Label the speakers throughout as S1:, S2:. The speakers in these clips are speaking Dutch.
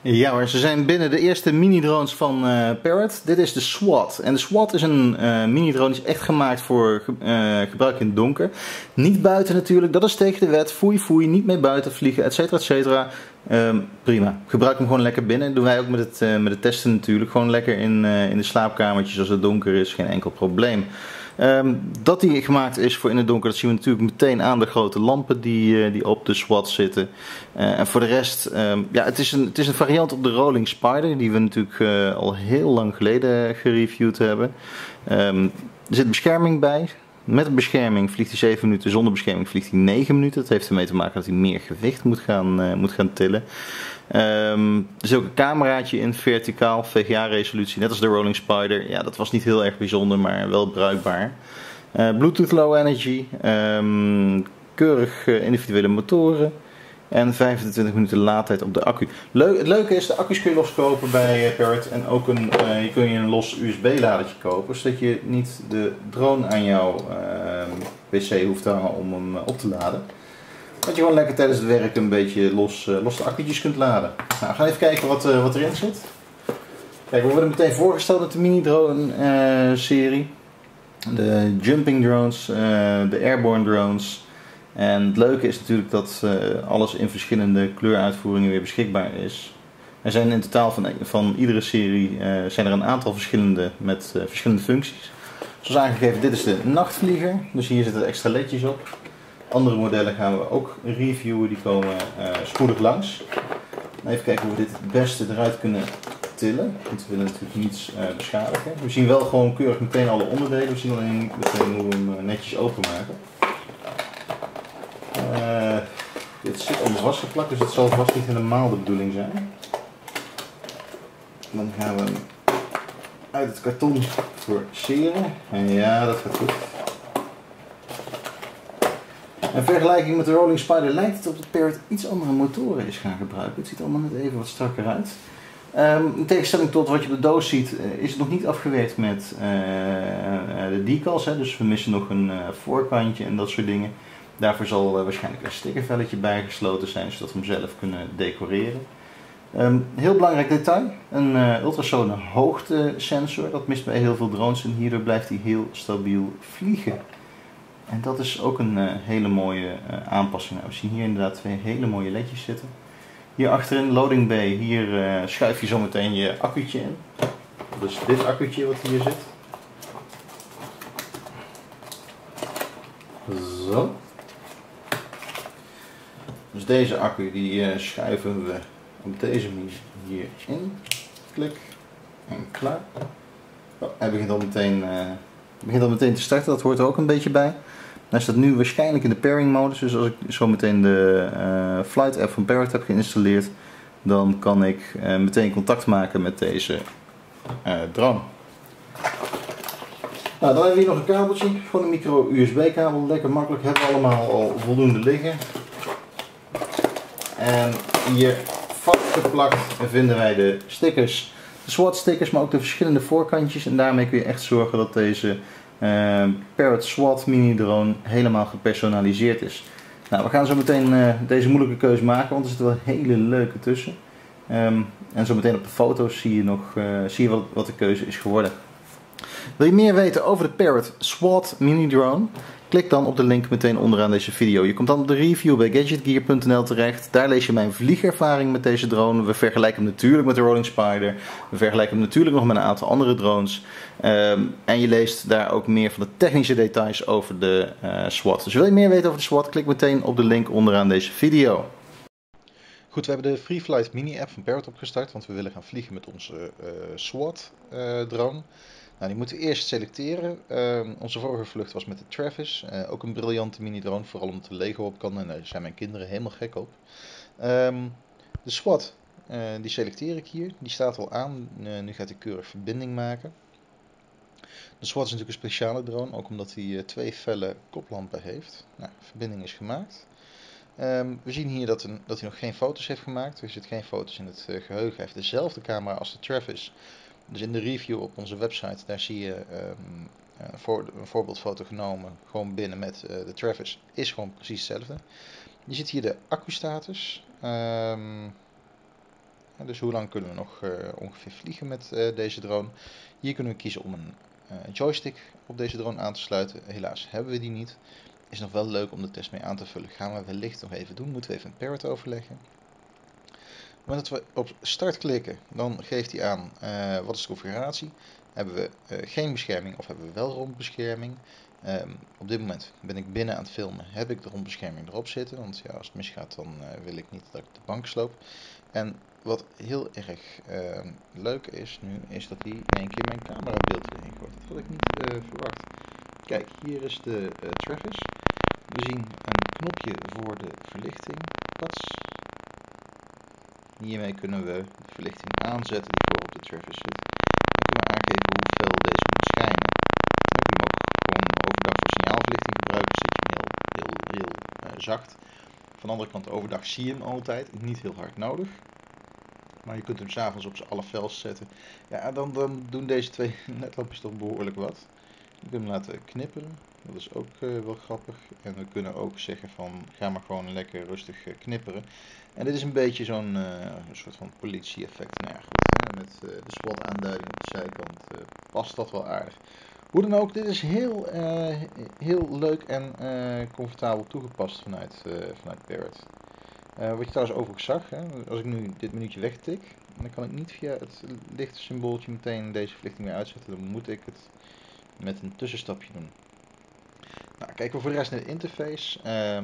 S1: Ja hoor, ze zijn binnen de eerste mini-drones van Parrot. Dit is de SWAT. En de SWAT is een mini-drone die is echt gemaakt voor gebruik in het donker. Niet buiten natuurlijk, dat is tegen de wet. Foei foei, niet mee buiten vliegen, etcetera etcetera. Prima. Gebruik hem gewoon lekker binnen. Dat doen wij ook met het testen natuurlijk. Gewoon lekker in de slaapkamertjes als het donker is, geen enkel probleem. Dat die gemaakt is voor in het donker, dat zien we natuurlijk meteen aan de grote lampen die op de SWAT zitten. En voor de rest, ja, het is een variant op de Rolling Spider, die we natuurlijk al heel lang geleden gereviewd hebben. Er zit bescherming bij. Met een bescherming vliegt hij 7 minuten, zonder bescherming vliegt hij 9 minuten. Dat heeft ermee te maken dat hij meer gewicht moet gaan tillen. Er zit ook een cameraatje in, verticaal, VGA-resolutie, net als de Rolling Spider. Ja, dat was niet heel erg bijzonder, maar wel bruikbaar. Bluetooth Low Energy, keurig individuele motoren en 25 minuten laadtijd op de accu. Het leuke is, de accu's kun je loskopen bij Parrot en ook je kun je een los USB-ladertje kopen, zodat je niet de drone aan jouw PC hoeft te hangen om hem op te laden. Dat je gewoon lekker tijdens het werk een beetje los de accu'tjes kunt laden. Nou, we gaan even kijken wat erin zit. Kijk, we worden meteen voorgesteld met de mini-drone serie. De jumping drones, de airborne drones. En het leuke is natuurlijk dat alles in verschillende kleuruitvoeringen weer beschikbaar is. Er zijn in totaal van iedere serie zijn er een aantal verschillende met verschillende functies. Zoals aangegeven, dit is de nachtvlieger. Dus hier zitten extra ledjes op. Andere modellen gaan we ook reviewen, die komen spoedig langs. Even kijken hoe we dit het beste eruit kunnen tillen, want we willen natuurlijk niets beschadigen. We zien wel gewoon keurig meteen alle onderdelen, we zien alleen meteen hoe we hem netjes openmaken. Dit zit onder vastgeplakt, dus het zal vast niet helemaal de bedoeling zijn. Dan gaan we hem uit het karton forceren. En ja, dat gaat goed. In vergelijking met de Rolling Spider lijkt het op dat Parrot iets andere motoren is gaan gebruiken. Het ziet allemaal net even wat strakker uit. In tegenstelling tot wat je op de doos ziet, is het nog niet afgewerkt met de decals. Hè? Dus we missen nog een voorkantje en dat soort dingen. Daarvoor zal waarschijnlijk een stickervelletje bijgesloten zijn, zodat we hem zelf kunnen decoreren. Heel belangrijk detail, een ultrasone hoogtesensor. Dat mist bij heel veel drones en hierdoor blijft hij heel stabiel vliegen. En dat is ook een hele mooie aanpassing. Nou, we zien hier inderdaad twee hele mooie ledjes zitten. Hier achterin, loading bay, hier schuif je zometeen je accu'tje in. Dus dit accu'tje wat hier zit. Zo. Dus deze accu die schuiven we op deze manier hierin. Klik en klaar. Oh, hij begint al meteen te starten, dat hoort er ook een beetje bij. Hij staat nu waarschijnlijk in de pairing modus, dus als ik zo meteen de flight app van Parrot heb geïnstalleerd, dan kan ik meteen contact maken met deze drone. Nou, dan hebben we hier nog een kabeltje, gewoon een micro USB kabel, lekker makkelijk, hebben we allemaal al voldoende liggen. En hier vastgeplakt vinden wij de stickers, de SWAT stickers, maar ook de verschillende voorkantjes en daarmee kun je echt zorgen dat deze Parrot SWAT mini drone helemaal gepersonaliseerd is. Nou, we gaan zo meteen deze moeilijke keuze maken, want er zitten wel hele leuke tussen. En zo meteen op de foto's zie je wat de keuze is geworden. Wil je meer weten over de Parrot SWAT mini drone? Klik dan op de link meteen onderaan deze video. Je komt dan op de review bij gadgetgear.nl terecht. Daar lees je mijn vliegervaring met deze drone. We vergelijken hem natuurlijk met de Rolling Spider. We vergelijken hem natuurlijk nog met een aantal andere drones. En je leest daar ook meer van de technische details over de SWAT. Dus wil je meer weten over de SWAT? Klik meteen op de link onderaan deze video.
S2: Goed, we hebben de FreeFlight mini app van Parrot opgestart, want we willen gaan vliegen met onze SWAT drone. Nou, die moeten we eerst selecteren. Onze vorige vlucht was met de Travis, ook een briljante mini drone, vooral omdat de Lego op kan en daar zijn mijn kinderen helemaal gek op. De SWAT, die selecteer ik hier, die staat al aan, nu gaat hij keurig verbinding maken. De SWAT is natuurlijk een speciale drone, ook omdat hij twee felle koplampen heeft. Nou, verbinding is gemaakt. We zien hier dat hij nog geen foto's heeft gemaakt. Er zitten geen foto's in het geheugen. Hij heeft dezelfde camera als de Travis. Dus in de review op onze website, daar zie je een voorbeeldfoto genomen. Gewoon binnen met de Travis. Is gewoon precies hetzelfde. Je ziet hier de accu-status. Dus hoe lang kunnen we nog ongeveer vliegen met deze drone? Hier kunnen we kiezen om een joystick op deze drone aan te sluiten. Helaas hebben we die niet. Is nog wel leuk om de test mee aan te vullen. Gaan we wellicht nog even doen. Moeten we even een Parrot overleggen. Op het moment dat we op start klikken, dan geeft hij aan wat is de configuratie. Hebben we geen bescherming of hebben we wel rondbescherming? Op dit moment ben ik binnen aan het filmen. Heb ik de rondbescherming erop zitten? Want ja, als het misgaat, dan wil ik niet dat ik de bank sloop. En wat heel erg leuk is nu, is dat hij in één keer mijn camerabeeld erin gooit. Dat had ik niet verwacht. Kijk, hier is de Travis. We zien een knopje voor de verlichting. Pats. Hiermee kunnen we de verlichting aanzetten die voor op de Travis zit. Dan kunnen we aangeven hoe fel deze moet schijnen. Dan kunnen we ook gewoon overdag voor signaalverlichting gebruiken. Zet je hem heel zacht. Van de andere kant, overdag zie je hem altijd. Niet heel hard nodig. Maar je kunt hem s'avonds op z'n alle fels zetten. Ja, dan doen deze twee ledlampjes toch behoorlijk wat. Je kunt hem laten knipperen. Dat is ook wel grappig. En we kunnen ook zeggen van, ga maar gewoon lekker rustig knipperen. En dit is een beetje zo'n soort van politie-effect. Nou ja, goed. Hè? Met de SWAT-aanduiding op de zijkant past dat wel aardig. Hoe dan ook, dit is heel leuk en comfortabel toegepast vanuit Parrot. Wat je trouwens overigens zag, hè, als ik nu dit menuutje wegtik, dan kan ik niet via het lichte symbooltje meteen deze verlichting weer uitzetten. Dan moet ik het met een tussenstapje doen. Nou, kijken we voor de rest naar de interface.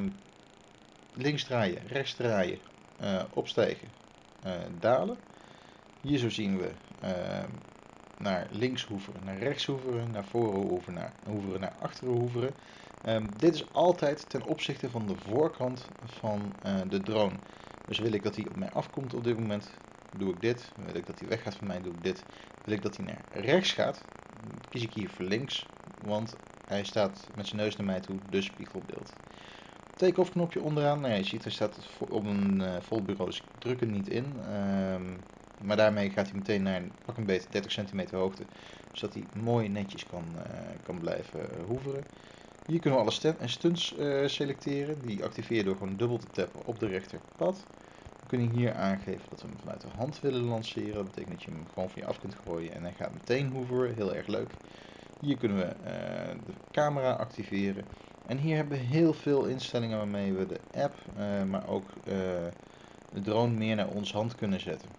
S2: Links draaien, rechts draaien, opstijgen, dalen. Hier zo zien we naar links hoeveren, naar rechts hoeveren, naar voren hoeveren, naar achteren hoeveren. Dit is altijd ten opzichte van de voorkant van de drone. Dus wil ik dat hij op mij afkomt op dit moment, doe ik dit. Wil ik dat hij weggaat van mij, doe ik dit. Wil ik dat hij naar rechts gaat, kies ik hier voor links, want hij staat met zijn neus naar mij toe, dus spiegelbeeld. Take-off knopje onderaan. Nou ja, je ziet hij staat op een vol bureau, dus ik druk er niet in. Maar daarmee gaat hij meteen naar pak een beetje 30 centimeter hoogte, zodat hij mooi netjes kan blijven hoeveren. Hier kunnen we alle stunts selecteren. Die activeer je door gewoon dubbel te tappen op de rechterpad. We kunnen hier aangeven dat we hem vanuit de hand willen lanceren. Dat betekent dat je hem gewoon van je af kunt gooien en hij gaat meteen hoeveren. Heel erg leuk. Hier kunnen we de camera activeren. En hier hebben we heel veel instellingen waarmee we de app, maar ook de drone meer naar ons hand kunnen zetten.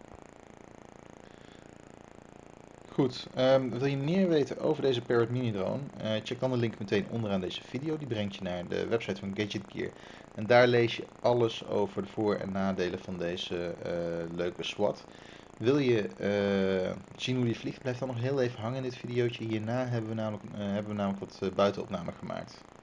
S2: Goed, wil je meer weten over deze Parrot Mini drone? Check dan de link meteen onderaan deze video. Die brengt je naar de website van Gadget Gear. En daar lees je alles over de voor- en nadelen van deze leuke SWAT. Wil je zien hoe die vliegt? Blijf dan nog heel even hangen in dit videootje. Hierna hebben we namelijk wat buitenopnamen gemaakt.